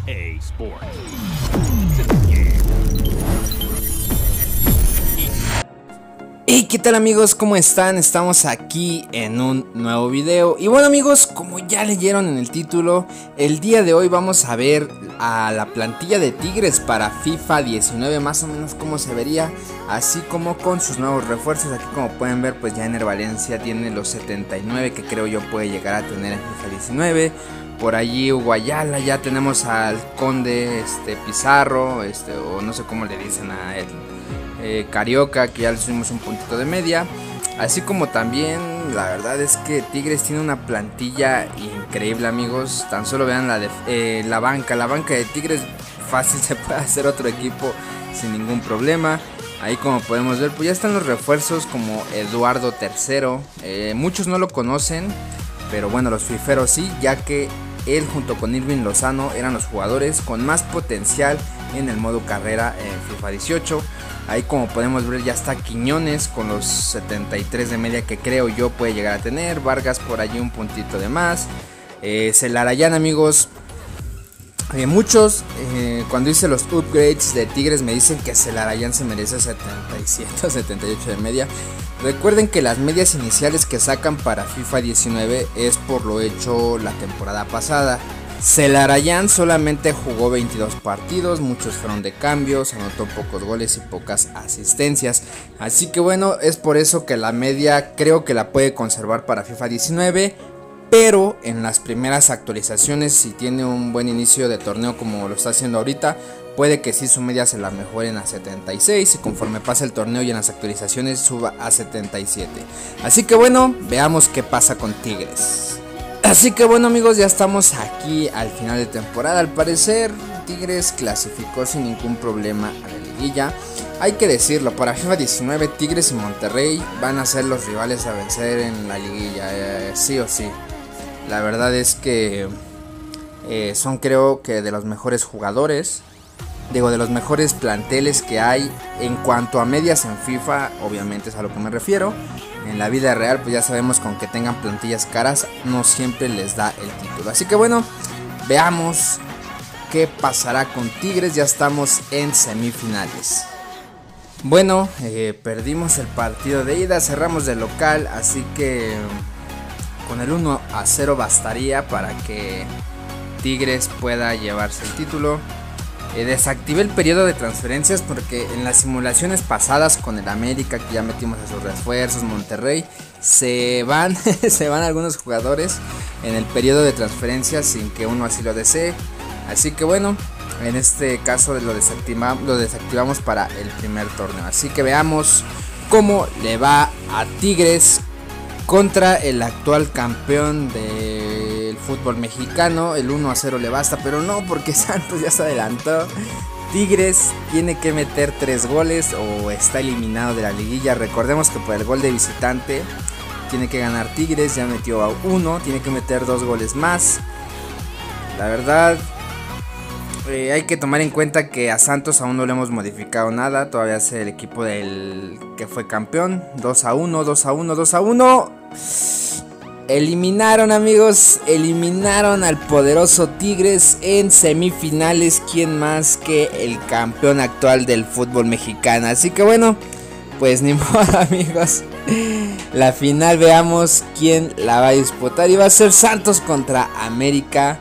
EA Sports. Hey, ¿qué tal amigos? ¿Cómo están? Estamos aquí en un nuevo video. Y bueno amigos, como ya leyeron en el título, el día de hoy vamos a ver a la plantilla de Tigres para FIFA 19, más o menos cómo se vería, así como con sus nuevos refuerzos. Aquí como pueden ver, pues ya Ener Valencia tiene los 79 que creo yo puede llegar a tener en FIFA 19. Por allí Hugo Ayala, ya tenemos al Conde Pizarro, o no sé cómo le dicen a él. Carioca, que ya le subimos un puntito de media. Así como también la verdad es que Tigres tiene una plantilla increíble amigos. Tan solo vean la banca de Tigres. Fácil se puede hacer otro equipo sin ningún problema. Ahí como podemos ver, pues ya están los refuerzos como Eduardo III. Muchos no lo conocen, pero bueno, los fiferos sí, ya que él junto con Irving Lozano eran los jugadores con más potencial en el modo carrera en FIFA 18. Ahí como podemos ver ya está Quiñones con los 73 de media que creo yo puede llegar a tener. Vargas por allí un puntito de más. Celarayán amigos. Muchos cuando hice los upgrades de Tigres me dicen que Celarayán se merece 77 o 78 de media. Recuerden que las medias iniciales que sacan para FIFA 19 es por lo hecho la temporada pasada. Celarayán solamente jugó 22 partidos, muchos fueron de cambios, anotó pocos goles y pocas asistencias. Así que bueno, es por eso que la media creo que la puede conservar para FIFA 19. Pero en las primeras actualizaciones, si tiene un buen inicio de torneo como lo está haciendo ahorita, puede que sí su media se la mejoren a 76 y conforme pase el torneo y en las actualizaciones suba a 77. Así que bueno, veamos qué pasa con Tigres. Así que bueno amigos, ya estamos aquí al final de temporada. Al parecer Tigres clasificó sin ningún problema a la liguilla. Hay que decirlo, para FIFA 19 Tigres y Monterrey van a ser los rivales a vencer en la liguilla, sí o sí. La verdad es que son creo que de los mejores jugadores, de los mejores planteles que hay en cuanto a medias en FIFA, obviamente es a lo que me refiero. En la vida real pues ya sabemos con que tengan plantillas caras no siempre les da el título. Así que bueno, veamos qué pasará con Tigres, ya estamos en semifinales. Bueno, perdimos el partido de ida, cerramos de local, así que con el 1-0 bastaría para que Tigres pueda llevarse el título. Desactivé el periodo de transferencias porque en las simulaciones pasadas con el América, que ya metimos a sus refuerzos, Monterrey, se van algunos jugadores en el periodo de transferencias sin que uno así lo desee. Así que bueno, en este caso lo desactivamos para el primer torneo. Así que veamos cómo le va a Tigres contra el actual campeón del fútbol mexicano. El 1-0 le basta, pero no, porque Santos ya se adelantó. Tigres tiene que meter 3 goles o está eliminado de la liguilla. Recordemos que por el gol de visitante tiene que ganar Tigres, ya metió a 1, tiene que meter 2 goles más. La verdad, hay que tomar en cuenta que a Santos aún no le hemos modificado nada. Todavía es el equipo del que fue campeón. 2-1, 2-1, 2-1. Eliminaron amigos, eliminaron al poderoso Tigres en semifinales. ¿Quién más que el campeón actual del fútbol mexicano? Así que bueno, pues ni modo amigos. La final veamos quién la va a disputar. Y va a ser Santos contra América.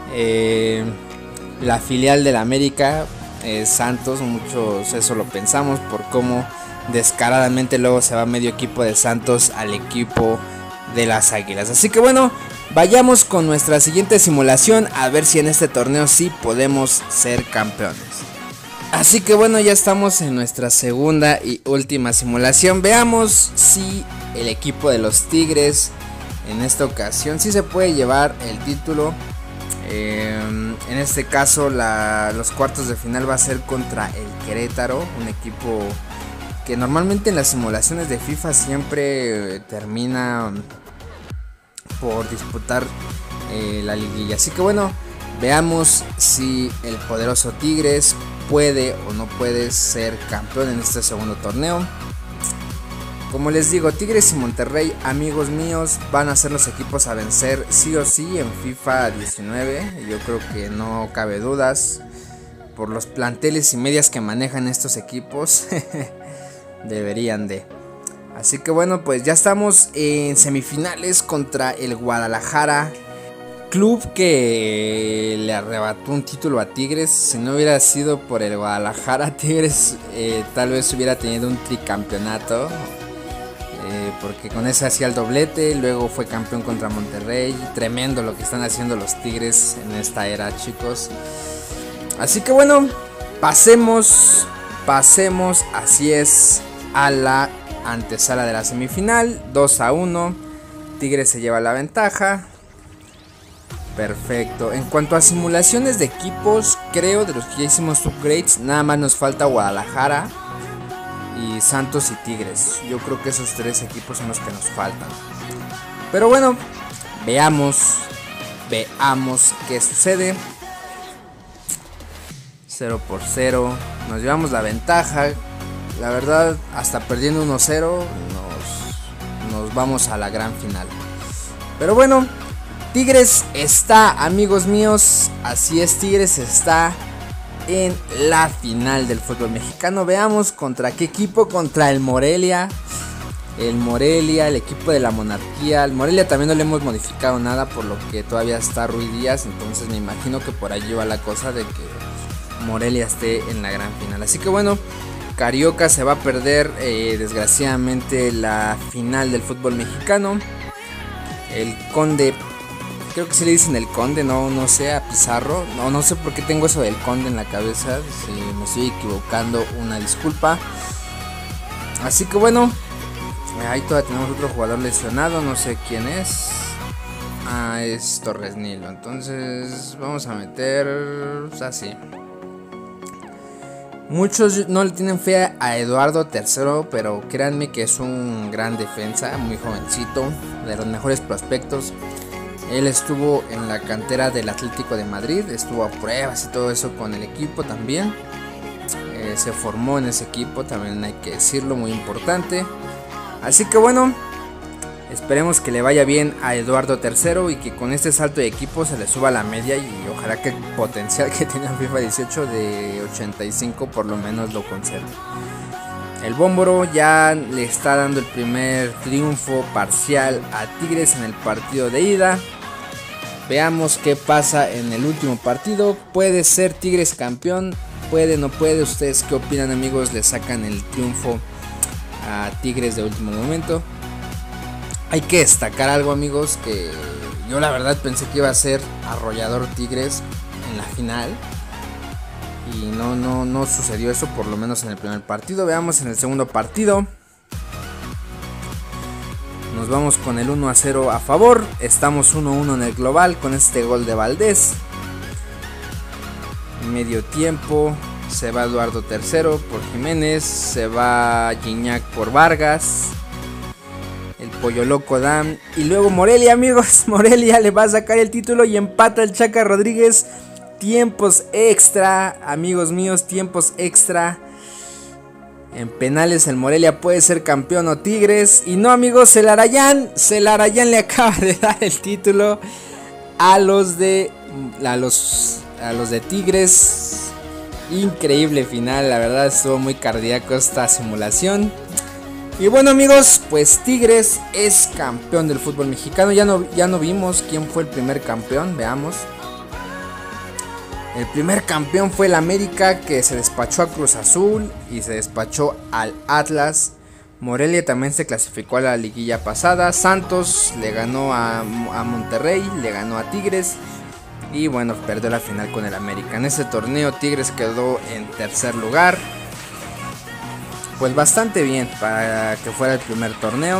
La filial del América es Santos. Muchos eso lo pensamos por cómo descaradamente luego se va medio equipo de Santos al equipo de las Águilas. Así que bueno, vayamos con nuestra siguiente simulación a ver si en este torneo sí podemos ser campeones. Así que bueno, ya estamos en nuestra segunda y última simulación. Veamos si el equipo de los Tigres en esta ocasión sí se puede llevar el título. En este caso los cuartos de final va a ser contra el Querétaro, un equipo que normalmente en las simulaciones de FIFA siempre termina por disputar la liguilla. Así que bueno, veamos si el poderoso Tigres puede o no puede ser campeón en este segundo torneo. Como les digo, Tigres y Monterrey, amigos míos, van a ser los equipos a vencer sí o sí en FIFA 19. Yo creo que no cabe dudas por los planteles y medias que manejan estos equipos. Deberían de. Así que bueno, pues ya estamos en semifinales contra el Guadalajara, club que le arrebató un título a Tigres. Si no hubiera sido por el Guadalajara, Tigres tal vez hubiera tenido un tricampeonato, porque con ese hacía el doblete. Luego fue campeón contra Monterrey. Tremendo lo que están haciendo los Tigres en esta era, chicos. Así que bueno, pasemos, así es, a la antesala de la semifinal. 2-1, Tigres se lleva la ventaja. Perfecto. En cuanto a simulaciones de equipos, creo de los que ya hicimos upgrades, nada más nos falta Guadalajara y Santos y Tigres. Yo creo que esos tres equipos son los que nos faltan. Pero bueno, veamos qué sucede. 0-0, nos llevamos la ventaja. La verdad, hasta perdiendo 1-0 nos vamos a la gran final. Pero bueno, Tigres está, amigos míos, así es, Tigres está en la final del fútbol mexicano. Veamos contra qué equipo, contra el Morelia. El Morelia, el equipo de la monarquía. El Morelia también no le hemos modificado nada, por lo que todavía está Ruiz Díaz. Entonces me imagino que por allí va la cosa de que Morelia esté en la gran final. Así que bueno, Carioca se va a perder desgraciadamente la final del fútbol mexicano. El Conde, creo que sí le dicen el Conde, no sé, a Pizarro. No sé por qué tengo eso del Conde en la cabeza. Si me estoy equivocando, una disculpa. Así que bueno, ahí todavía tenemos otro jugador lesionado, no sé quién es. Es Torres Nilo. Entonces vamos a meter así. Muchos no le tienen fe a Eduardo III, pero créanme que es un gran defensa, muy jovencito, de los mejores prospectos. Él estuvo en la cantera del Atlético de Madrid, estuvo a pruebas y todo eso con el equipo también. Se formó en ese equipo, también hay que decirlo, muy importante. Así que bueno, esperemos que le vaya bien a Eduardo III y que con este salto de equipo se le suba la media, y ojalá que el potencial que tenía en FIFA 18 de 85 por lo menos lo conserve. El Bómboro ya le está dando el primer triunfo parcial a Tigres en el partido de ida. Veamos qué pasa en el último partido. Puede ser Tigres campeón, puede, no puede. ¿Ustedes qué opinan, amigos? ¿Le sacan el triunfo a Tigres de último momento? Hay que destacar algo, amigos, que yo la verdad pensé que iba a ser arrollador Tigres en la final, y no sucedió eso, por lo menos en el primer partido. Veamos en el segundo partido. Nos vamos con el 1-0 a favor. Estamos 1-1 en el global con este gol de Valdés. Medio tiempo, se va Eduardo III por Jiménez, se va Gignac por Vargas, el Pollo Loco Dan, y luego Morelia, amigos. Morelia le va a sacar el título y empata el Chaca Rodríguez. Tiempos extra, amigos míos, tiempos extra. En penales el Morelia puede ser campeón o Tigres. Y no, amigos, Celarayán le acaba de dar el título a los de Tigres. Increíble final, la verdad estuvo muy cardíaco esta simulación. Y bueno, amigos, pues Tigres es campeón del fútbol mexicano. Ya no vimos quién fue el primer campeón, veamos. El primer campeón fue el América, que se despachó a Cruz Azul y se despachó al Atlas. Morelia también se clasificó a la liguilla pasada. Santos le ganó a Monterrey, le ganó a Tigres. Y bueno, perdió la final con el América. En ese torneo Tigres quedó en tercer lugar. Pues bastante bien para que fuera el primer torneo.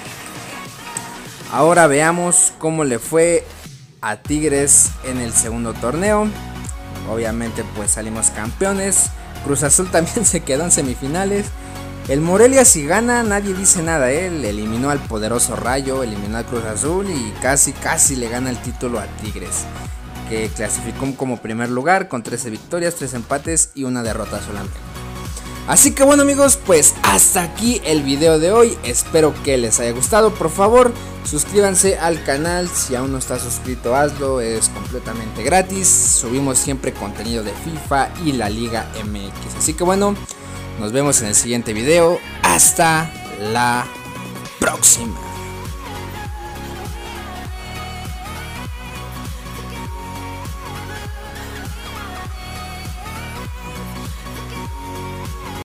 Ahora veamos cómo le fue a Tigres en el segundo torneo. Obviamente pues salimos campeones. Cruz Azul también se quedó en semifinales. El Morelia, si gana, nadie dice nada. Él eliminó al poderoso Rayo, eliminó al Cruz Azul y casi le gana el título a Tigres, que clasificó como primer lugar con 13 victorias, 3 empates y una derrota solamente. Así que bueno amigos, pues hasta aquí el video de hoy, espero que les haya gustado. Por favor suscríbanse al canal, si aún no estás suscrito hazlo, es completamente gratis. Subimos siempre contenido de FIFA y la Liga MX. Así que bueno, nos vemos en el siguiente video, hasta la próxima.